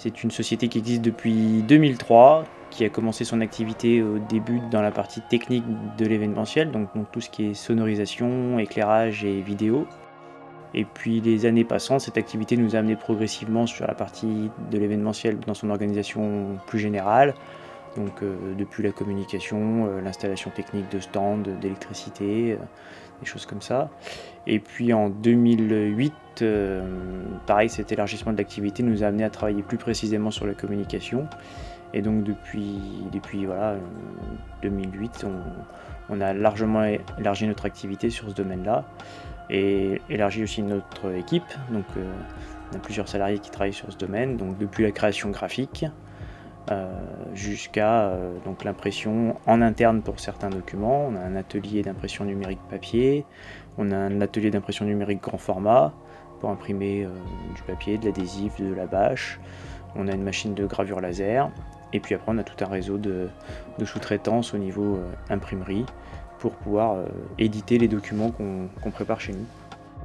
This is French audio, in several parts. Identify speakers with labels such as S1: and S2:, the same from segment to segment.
S1: C'est une société qui existe depuis 2003, qui a commencé son activité au début dans la partie technique de l'événementiel, donc tout ce qui est sonorisation, éclairage et vidéo. Et puis les années passant, cette activité nous a amené progressivement sur la partie de l'événementiel dans son organisation plus générale. Donc depuis la communication, l'installation technique de stands, d'électricité, des choses comme ça. Et puis en 2008, pareil, cet élargissement de l'activité nous a amené à travailler plus précisément sur la communication. Et donc depuis voilà, 2008, on a largement élargi notre activité sur ce domaine-là et élargi aussi notre équipe. Donc on a plusieurs salariés qui travaillent sur ce domaine, donc depuis la création graphique jusqu'à l'impression en interne pour certains documents. On a un atelier d'impression numérique papier, on a un atelier d'impression numérique grand format pour imprimer du papier, de l'adhésif, de la bâche. On a une machine de gravure laser et puis après on a tout un réseau de sous-traitance au niveau imprimerie pour pouvoir éditer les documents qu'on prépare chez nous.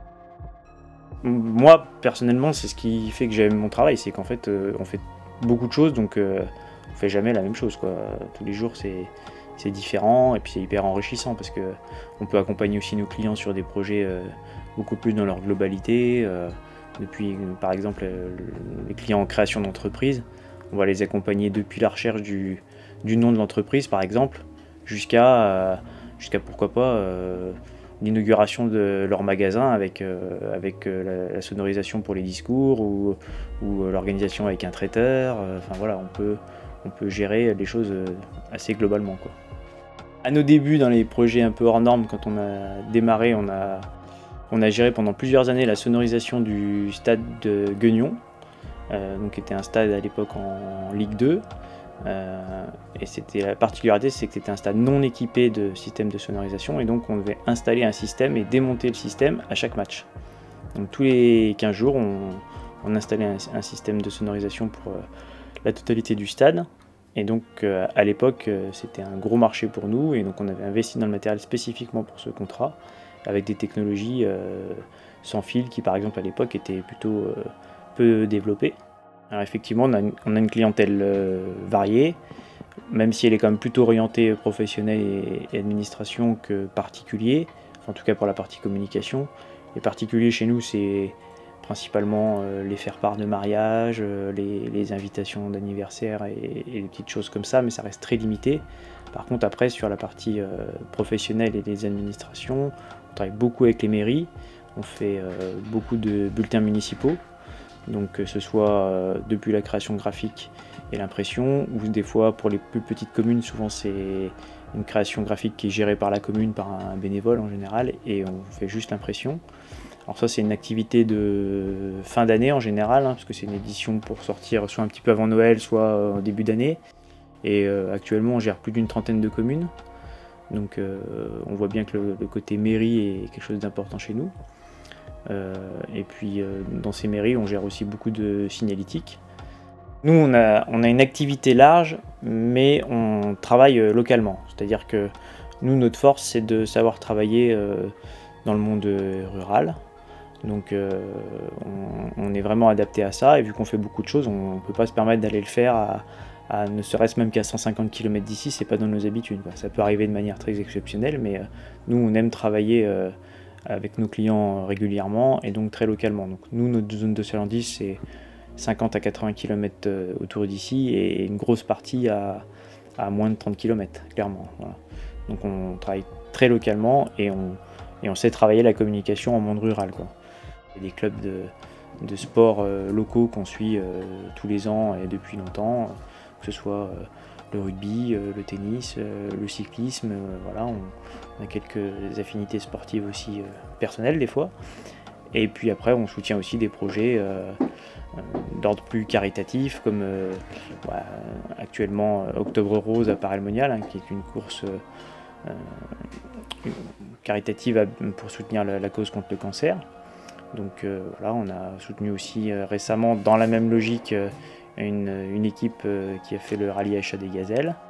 S1: Moi personnellement, c'est ce qui fait que j'aime mon travail, c'est qu'en fait on fait beaucoup de choses, donc on fait jamais la même chose, quoi. Tous les jours c'est différent et puis c'est hyper enrichissant parce que on peut accompagner aussi nos clients sur des projets beaucoup plus dans leur globalité. Depuis par exemple les clients en création d'entreprise, on va les accompagner depuis la recherche du nom de l'entreprise par exemple jusqu'à pourquoi pas l'inauguration de leur magasin avec la sonorisation pour les discours ou l'organisation avec un traiteur. Enfin voilà, on peut gérer les choses assez globalement, quoi. À nos débuts, dans les projets un peu hors normes, quand on a démarré, on a géré pendant plusieurs années la sonorisation du stade de Guignon, qui était un stade à l'époque en Ligue 2. Et c'était la particularité, c'est que c'était un stade non équipé de système de sonorisation et donc on devait installer un système et démonter le système à chaque match. Donc tous les 15 jours, on installait un système de sonorisation pour la totalité du stade. Et donc à l'époque, c'était un gros marché pour nous et donc on avait investi dans le matériel spécifiquement pour ce contrat avec des technologies sans fil qui par exemple à l'époque étaient plutôt peu développées. Alors effectivement, on a une clientèle variée, même si elle est quand même plutôt orientée professionnelle et administration que particulier, en tout cas pour la partie communication. Les particuliers chez nous, c'est principalement les faire-part de mariage, les invitations d'anniversaire et des petites choses comme ça, mais ça reste très limité. Par contre, après, sur la partie professionnelle et les administrations, on travaille beaucoup avec les mairies, on fait beaucoup de bulletins municipaux. Donc que ce soit depuis la création graphique et l'impression, ou des fois pour les plus petites communes, souvent c'est une création graphique qui est gérée par la commune, par un bénévole en général, et on fait juste l'impression. Alors ça c'est une activité de fin d'année en général, parce que c'est une édition pour sortir soit un petit peu avant Noël, soit au début d'année. Et actuellement on gère plus d'une trentaine de communes, donc on voit bien que le côté mairie est quelque chose d'important chez nous. Et puis dans ces mairies on gère aussi beaucoup de signalétique. Nous on a une activité large mais on travaille localement, c'est-à-dire que nous notre force c'est de savoir travailler dans le monde rural, donc on est vraiment adapté à ça et vu qu'on fait beaucoup de choses on ne peut pas se permettre d'aller le faire à ne serait-ce même qu'à 150 km d'ici, c'est pas dans nos habitudes, quoi. Ça peut arriver de manière très exceptionnelle mais nous on aime travailler avec nos clients régulièrement et donc très localement. Donc nous, notre zone de chalandise, c'est 50 à 80 km autour d'ici et une grosse partie à moins de 30 km, clairement. Voilà. Donc on travaille très localement et on sait travailler la communication en monde rural, quoi. Il y a des clubs de sport locaux qu'on suit tous les ans et depuis longtemps, que ce soit le rugby, le tennis, le cyclisme, voilà, on a quelques affinités sportives aussi personnelles des fois. Et puis après on soutient aussi des projets d'ordre plus caritatif comme actuellement Octobre Rose à Paray-le-Monial, qui est une course caritative pour soutenir la cause contre le cancer. Donc voilà, on a soutenu aussi récemment dans la même logique une équipe qui a fait le rallye Achat des Gazelles.